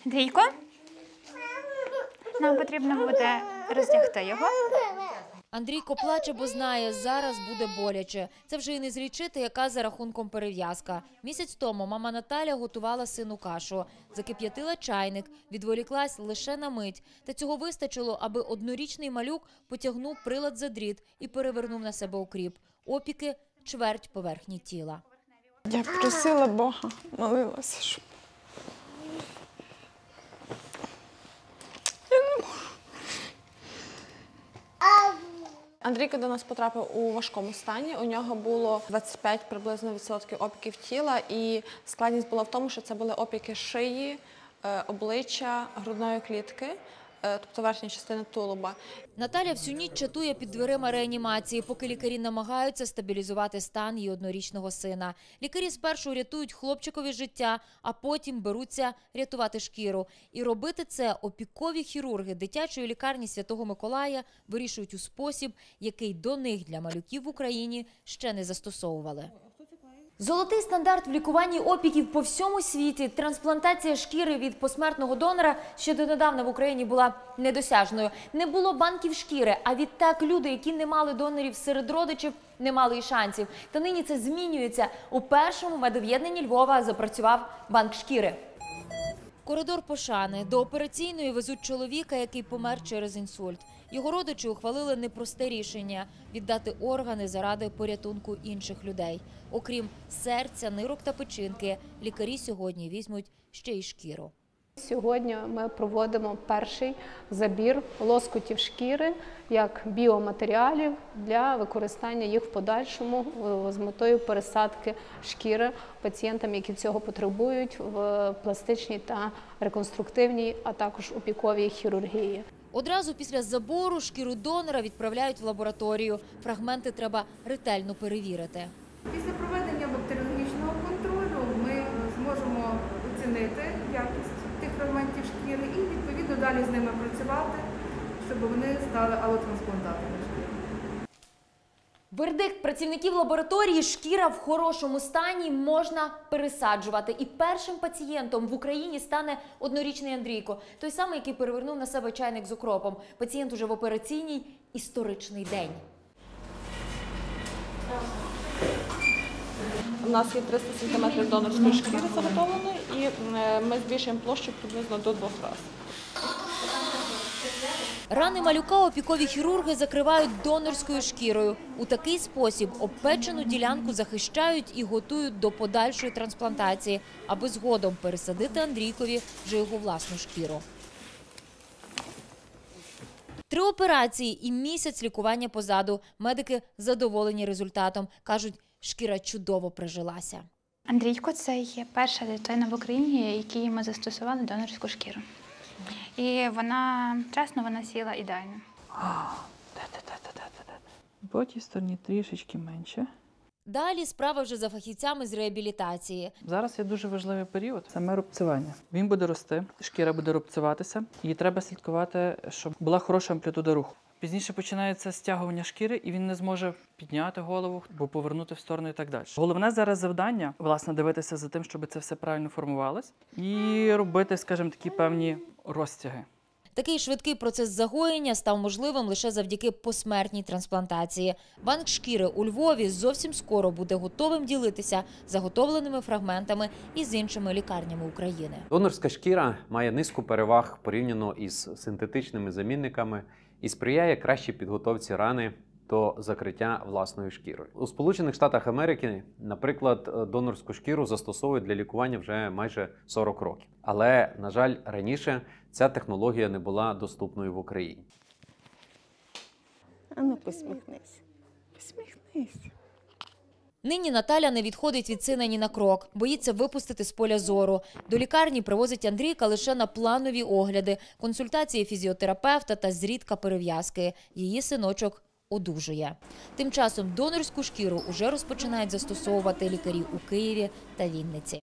Андрійко, нам потрібно буде роздягти його. Андрійко плаче, бо знає, зараз буде боляче. Це вже і не злічити, яка за рахунком перев'язка. Місяць тому мама Наталя готувала сину кашу. Закип'ятила чайник, відволіклась лише на мить. Та цього вистачило, аби однорічний малюк потягнув прилад за дріт і перевернув на себе окріп. Опіки – чверть поверхні тіла. Я просила Бога, молилася, щоб... Я не можу. Андрійко до нас потрапив у важкому стані. У нього було 25 приблизно відсотків опіків тіла, і складність була в тому, що це були опіки шиї, обличчя, грудної клітки, тобто верхня частина тулуба. Наталя всю ніч чатує під дверима реанімації, поки лікарі намагаються стабілізувати стан її однорічного сина. Лікарі спершу рятують хлопчикові життя, а потім беруться рятувати шкіру. І робити це опікові хірурги дитячої лікарні Святого Миколая вирішують у спосіб, який до них для малюків в Україні ще не застосовували. Золотий стандарт в лікуванні опіків по всьому світі. Трансплантація шкіри від посмертного донора ще донедавна в Україні була недосяжною. Не було банків шкіри, а відтак люди, які не мали донорів серед родичів, не мали і шансів. Та нині це змінюється. У першому медоб'єднанні Львова запрацював банк шкіри. Коридор пошани. До операційної везуть чоловіка, який помер через інсульт. Його родичі ухвалили непросте рішення – віддати органи заради порятунку інших людей. Окрім серця, нирок та печінки, лікарі сьогодні візьмуть ще й шкіру. Сьогодні ми проводимо перший забір лоскутів шкіри як біоматеріалів для використання їх в подальшому з метою пересадки шкіри пацієнтам, які цього потребують в пластичній та реконструктивній, а також опіковій хірургії. Одразу після забору шкіру донора відправляють в лабораторію. Фрагменти треба ретельно перевірити. Після проведення бактеріологічного контролю ми зможемо оцінити якість тих фрагментів шкіри і, відповідно, далі з ними працювати, щоб вони стали алотрансплантатами шкіри. Вердикт працівників лабораторії – шкіра в хорошому стані, можна пересаджувати. І першим пацієнтом в Україні стане однорічний Андрійко. Той самий, який перевернув на себе чайник з окропом. Пацієнт уже в операційній. Історичний день. У нас є 300 см донорської шкіри заготовленої, і ми збільшуємо площу приблизно до 2 разів. Рани малюка опікові хірурги закривають донорською шкірою. У такий спосіб обпечену ділянку захищають і готують до подальшої трансплантації, аби згодом пересадити Андрійкові вже його власну шкіру. 3 операції і місяць лікування позаду. Медики задоволені результатом. Кажуть, шкіра чудово прижилася. Андрійко – це є перша дитина в Україні, якій ми застосували донорську шкіру. І вона, чесно, вона сіла ідеально. По тій стороні трішечки менше. Далі справа вже за фахівцями з реабілітації. Зараз є дуже важливий період – саме рубцювання. Він буде рости, шкіра буде рубцюватися, і треба слідкувати, щоб була хороша амплітуда руху. Пізніше починається стягування шкіри, і він не зможе підняти голову, або повернути в сторону і так далі. Головне зараз завдання – власне, дивитися за тим, щоб це все правильно формувалось, і робити, скажімо, такі певні розтяги. Такий швидкий процес загоєння став можливим лише завдяки посмертній трансплантації. Банк шкіри у Львові зовсім скоро буде готовим ділитися заготовленими фрагментами із іншими лікарнями України. Донорська шкіра має низку переваг порівняно із синтетичними замінниками і сприяє кращій підготовці рани до закриття власною шкірою. У Сполучених Штатах Америки, наприклад, донорську шкіру застосовують для лікування вже майже 40 років. Але, на жаль, раніше ця технологія не була доступною в Україні. Ану, посміхнись. Посміхнись. Нині Наталя не відходить від сина ні на крок, боїться випустити з поля зору. До лікарні привозить Андрійка лише на планові огляди, консультації фізіотерапевта та зрідка перев'язки. Її синочок одужує. Тим часом донорську шкіру уже розпочинають застосовувати лікарі у Києві та Вінниці.